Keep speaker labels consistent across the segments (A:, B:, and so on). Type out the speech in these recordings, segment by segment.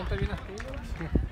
A: portavi una scuola.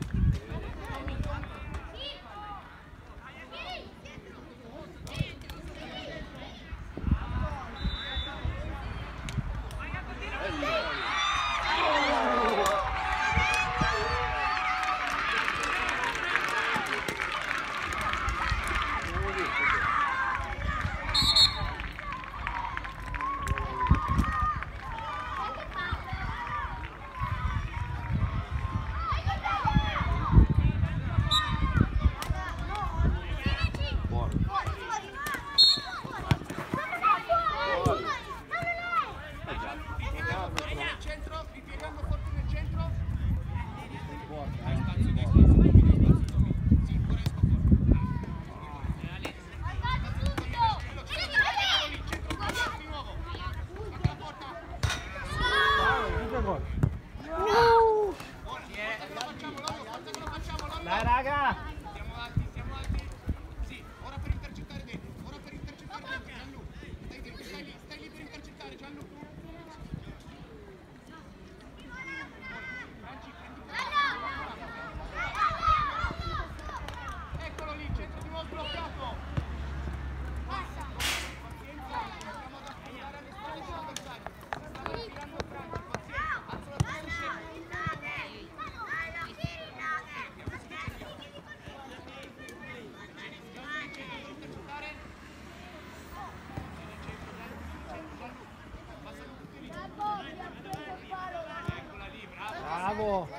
B: Dai raga!
C: Siamo alti, siamo alti. Sì, ora per intercettare dentro. Ora per intercettare dentro, Gianlu. Stai lì per intercettare, Gianlu. Eccolo lì, centro di nuovo bloccato. Pazienza, andiamo ad affrontare alle spalle dell'avversario. Stanno tirando Franchi, pazienza. Alza la testa e scende.
B: Bravo!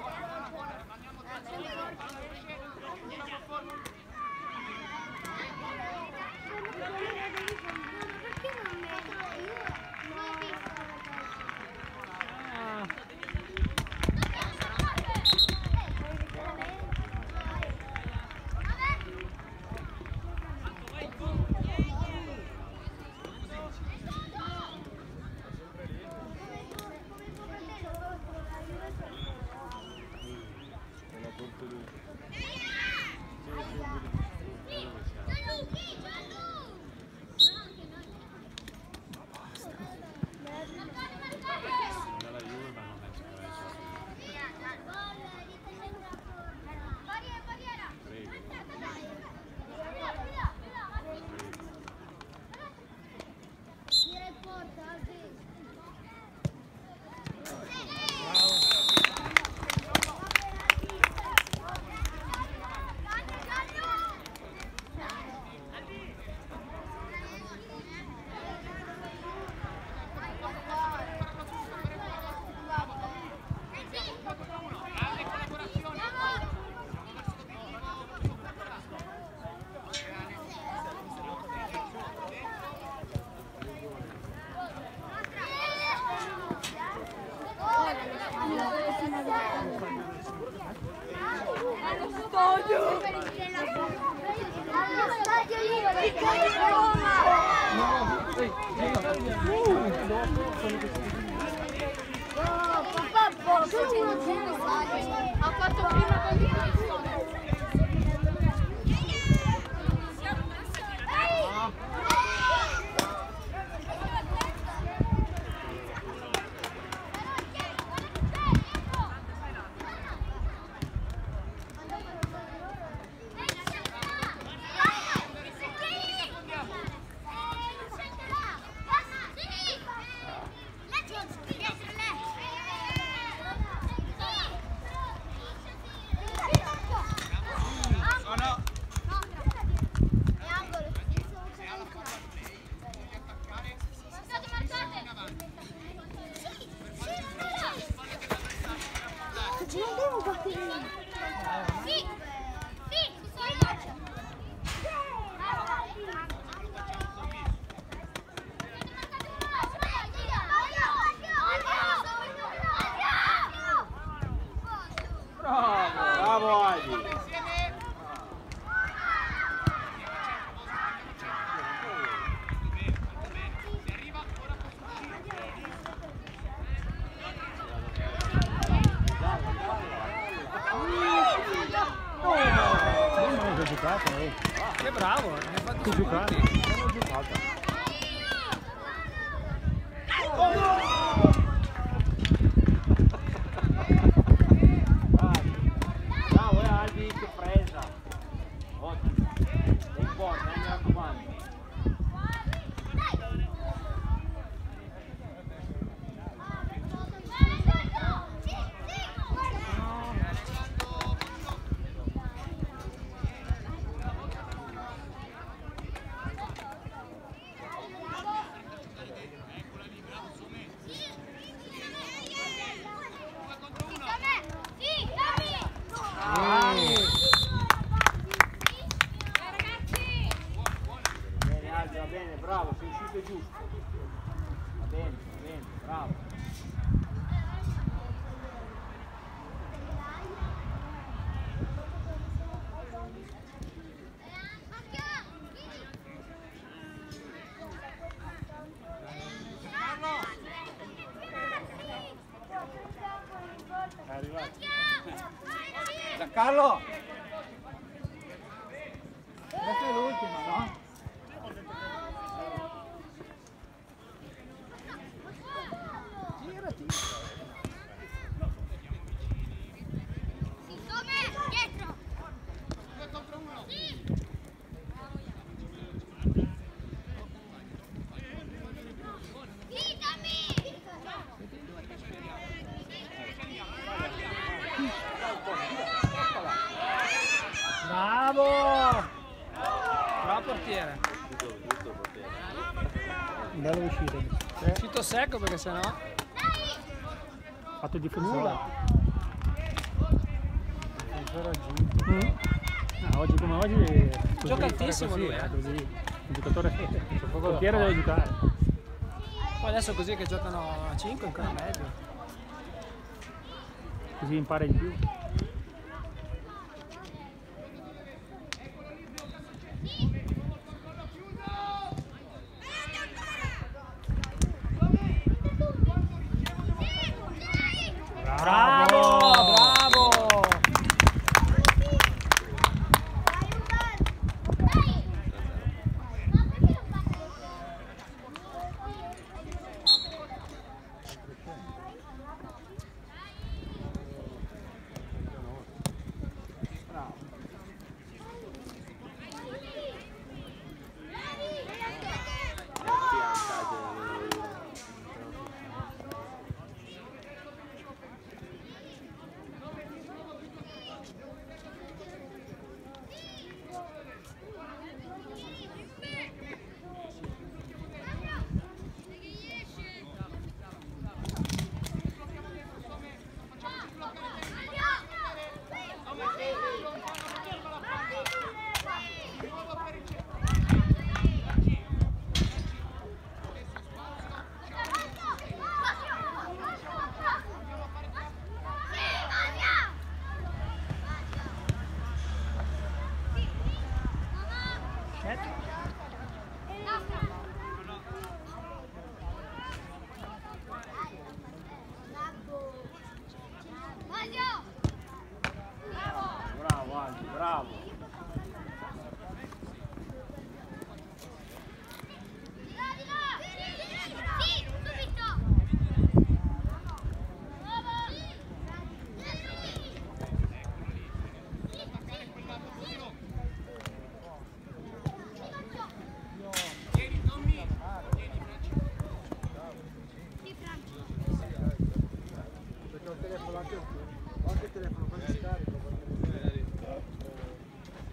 D: Ha fatto prima con il
B: Bravo Adi!
A: Che bravo, ne ha fatto
B: giocare.
A: Non ho giocato.
B: Carlo! Questa è l'ultima, no?
A: Girati.
C: Dietro!
A: Bravo! Bravo portiere.
E: Bella uscita.
A: È uscito secco perché sennò...
E: Fatto di futsal. Oggi come oggi
A: Gioca altissimo
E: così,
A: lui, eh.
E: così. Il giocatore, il portiere deve giocare.
A: Poi adesso così che giocano a 5 ancora meglio.
E: Così impara di più.
A: Bravo! Bravo!
B: Bravo Aldi, bravo!
A: Perché ho il telefono anche il telefono quando scarico.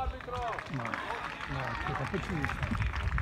E: No, che cappuccino.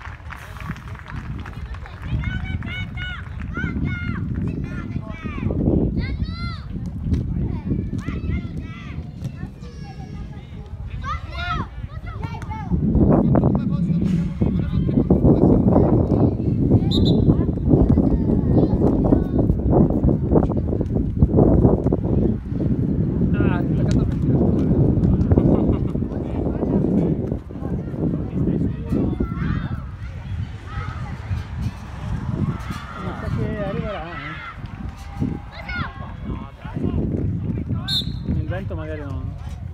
E: Il vento magari no.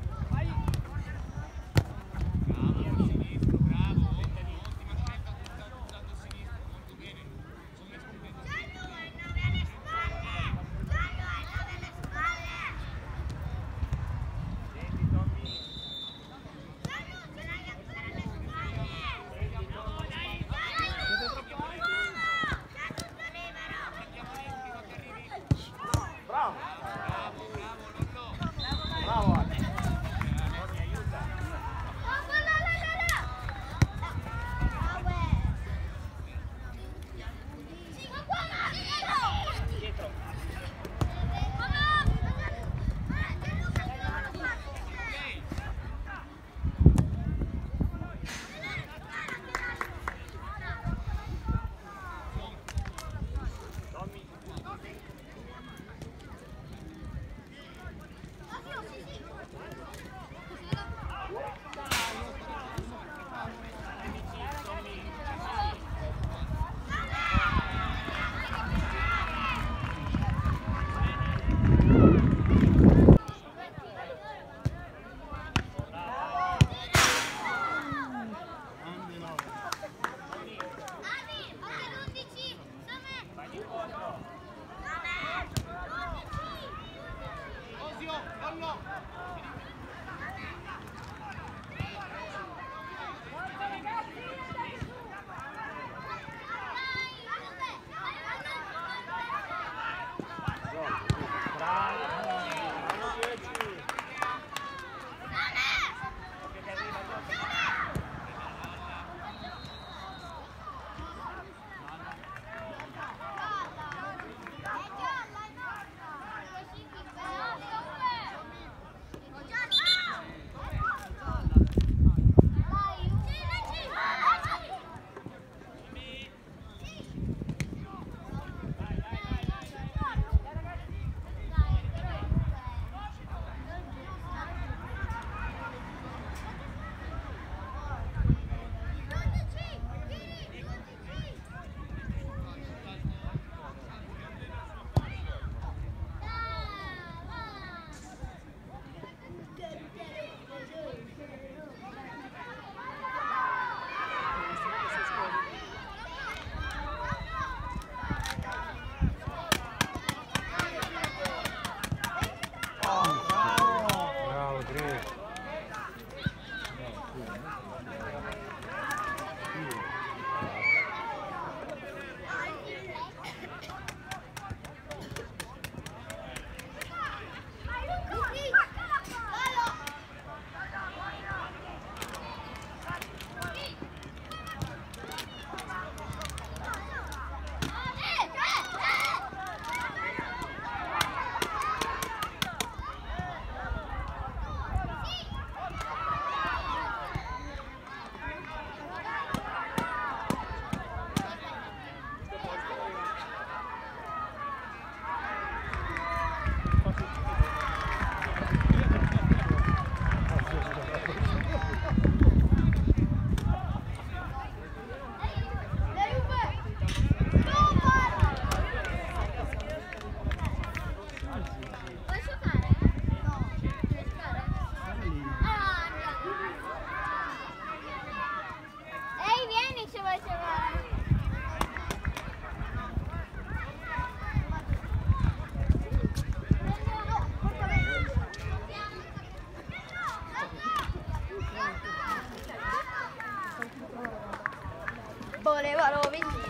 D: Volevano vincere.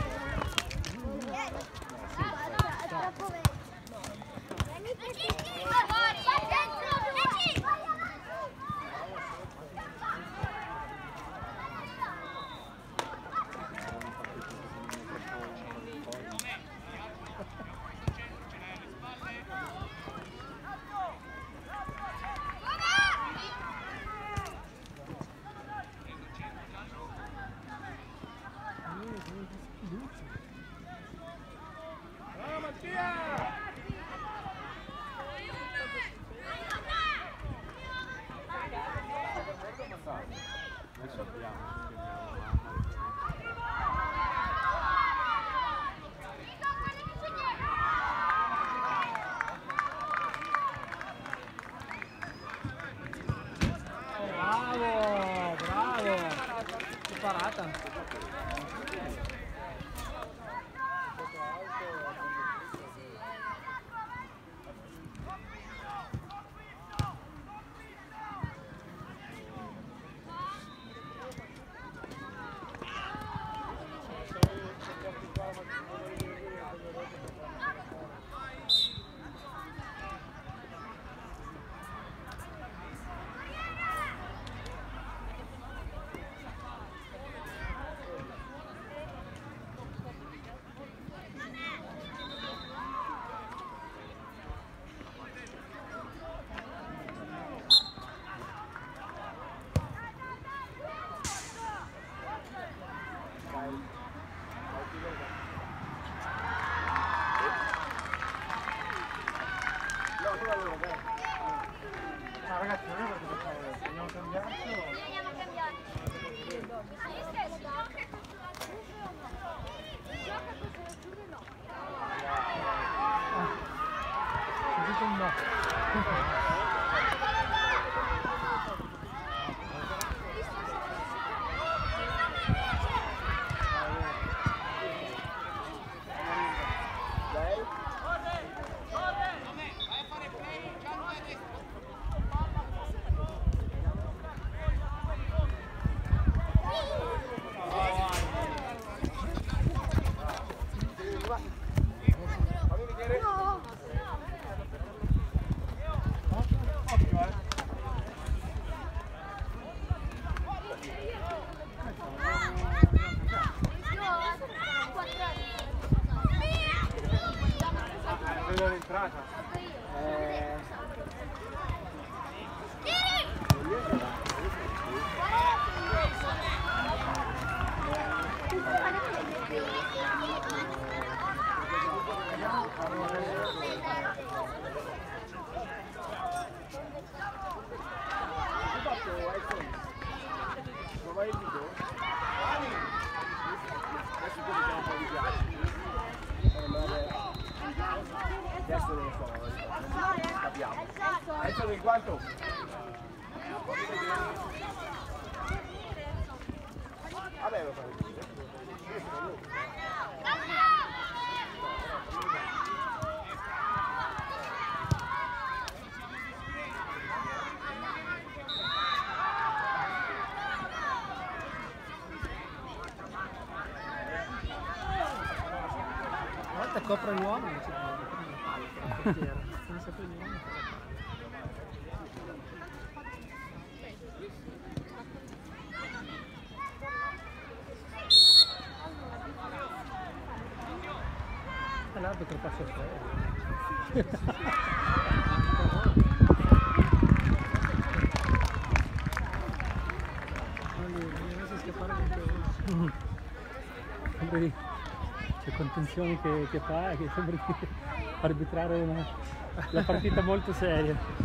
A: Bravo, bravo. Che parata.
B: Ragazzi, non è perché dobbiamo cambiarci o...
E: Sentite un no.
B: Vedo l'entrata. Adesso non lo so, capiamo. Adesso del quanto? Vabbè, lo faremo.
A: A volte copre l'uomo e c'è non sapevo niente. L'arbitro passa fuori. Non si scappare
E: Sembri, c'è contenzioni che fa, che sembra di arbitrare la partita molto seria.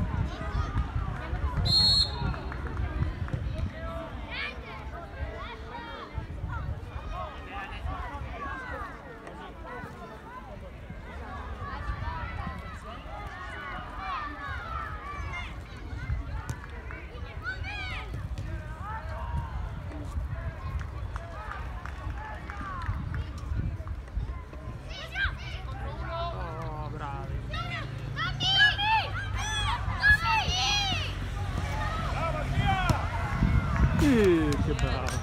E: Che bravo!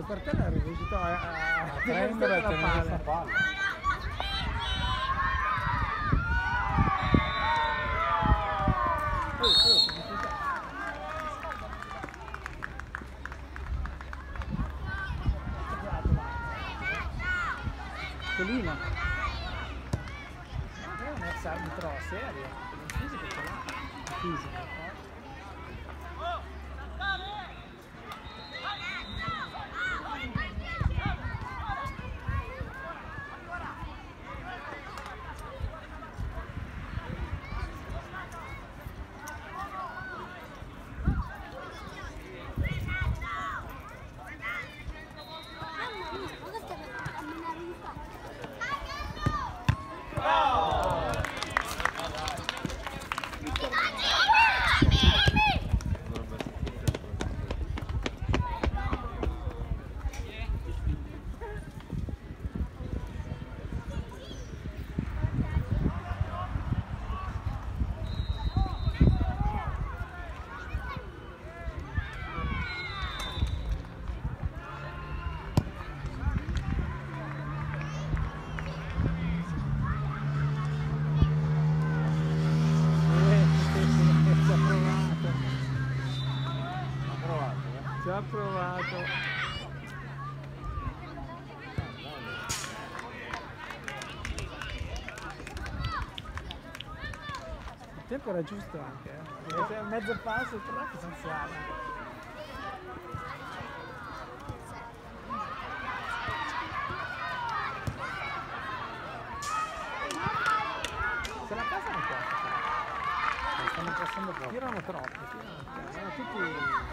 A: Quartella è riuscito a
E: prendere e
A: la
E: tenere questa
A: palla.
E: palla.
A: Colina è un ex arbitro serio, il fisico ce l'ha, il fisico. Già provato. Il tempo era giusto anche, perché mezzo passo e tornato essenziale. Se la passano qua, stanno passando poco. Tirano troppo, erano tutti.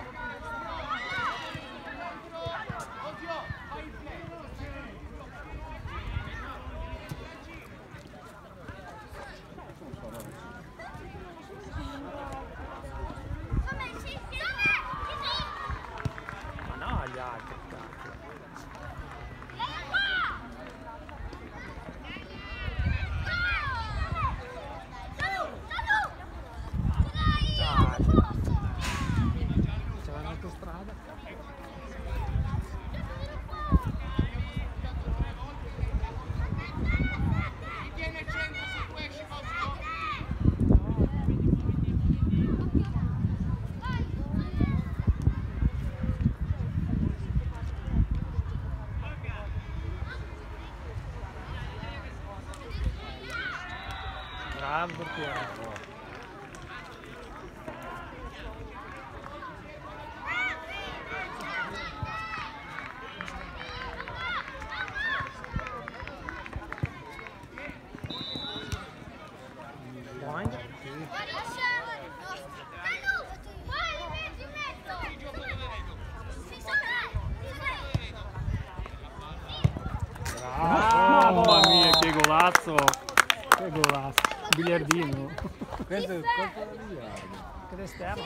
A: Bravo portiere.
E: Mamma mia, che golazzo! Che golazzo! Biliardino.
B: Questo è il colpo da biliardo.
A: Che esterno.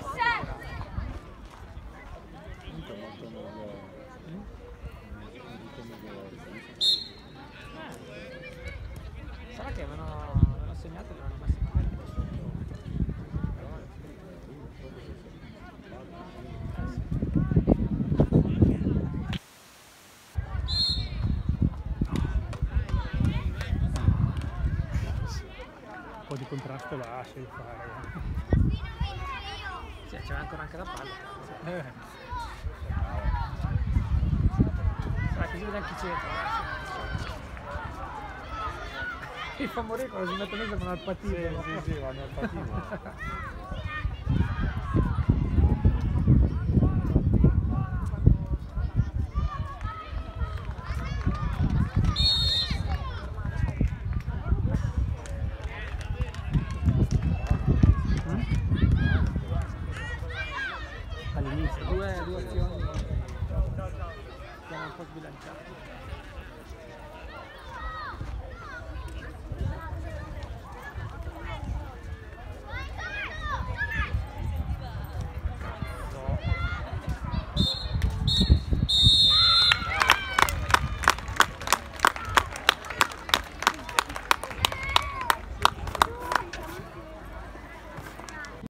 A: Sarà che avevano segnato che avevano messo
E: Un po' di contrasto lascia di fare.
A: Sì, c'era ancora anche la palla. Sarà che si vede anche c'entra. Mi fa morire quando si mettono in al patino.
B: Sì, vanno al patino.